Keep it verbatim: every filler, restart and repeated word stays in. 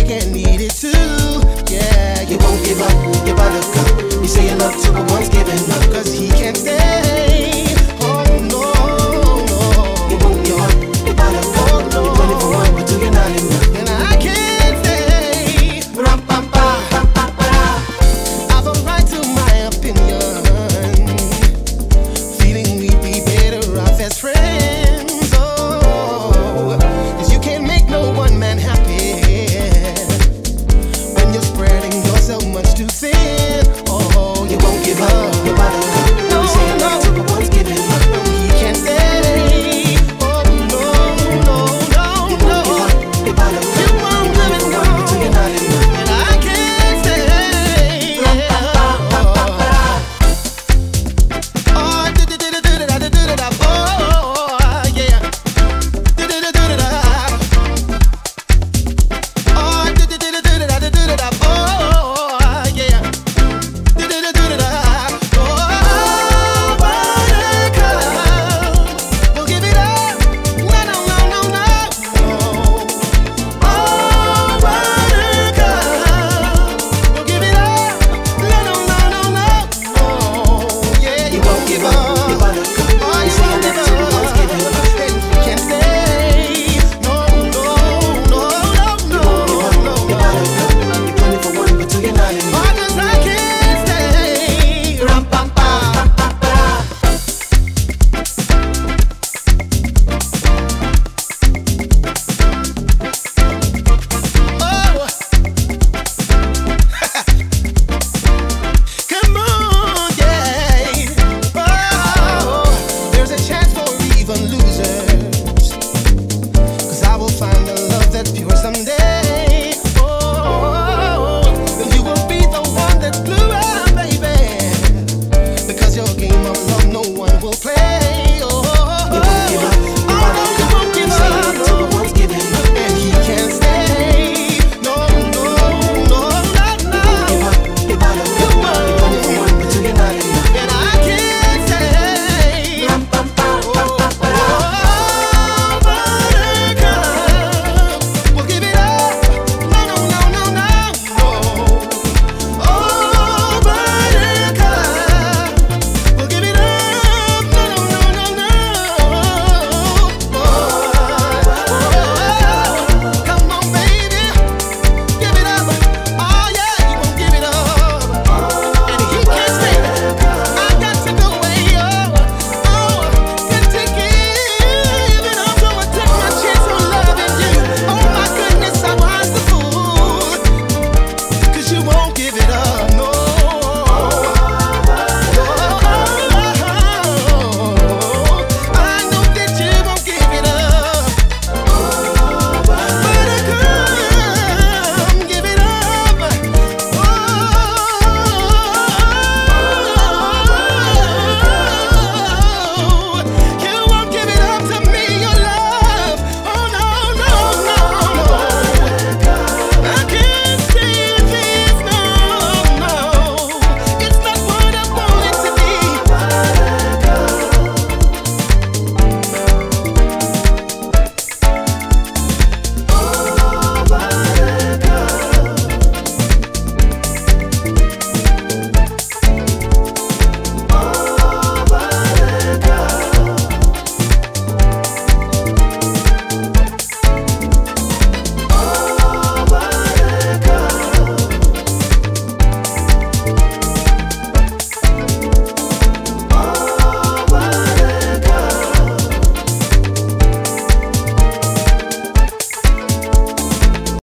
can need it too. Yeah, you won't give up your buttercup. You say you love to, but one's giving up, cause he can't stay. Oh no, no. You won't give up your buttercup. Oh no. You're twenty for one, but two you're not enough. And I can't stay. Rum-pa-pa. I've a right to my opinion. Feeling we'd be better off as friends. Oh, cause you can't make no one man happy when you're spreading yourself much too thin. Oh, you won't give up your buttercup. No, you say you love to, but one's giving up. He can't stay. Oh no, no, no, you no. Won't give up your buttercup. You won't let it go. Until you're not enough. And I can't stay. Oh, do-do-do-do-do-do-do-do-do-do. Oh, yeah. Do-do-do-do-do-do. Oh, do-do-do-do-do-do-do-do-do. Oh, yeah. Do-do-do-do-do-do. Oh, buttercup, we'll give it up. No, no, no, no, no. Oh, buttercup, we'll give it up. No, no, no, no, no. Oh, yeah, you won't give up your buttercup. Oh, you say you love to, but one's giving up. And you can't stay. No, no, no, no, no, no, no. You're twenty for one, but two you're not enough. Oh, 'cause I can't stay. Rum-pam-pam. Oh, come on, yeah. Oh, there's a chance for even losers, 'cause I will find a love that's pure someday. Oh, then you will be the one that blew up, baby, because your game of love no one will play.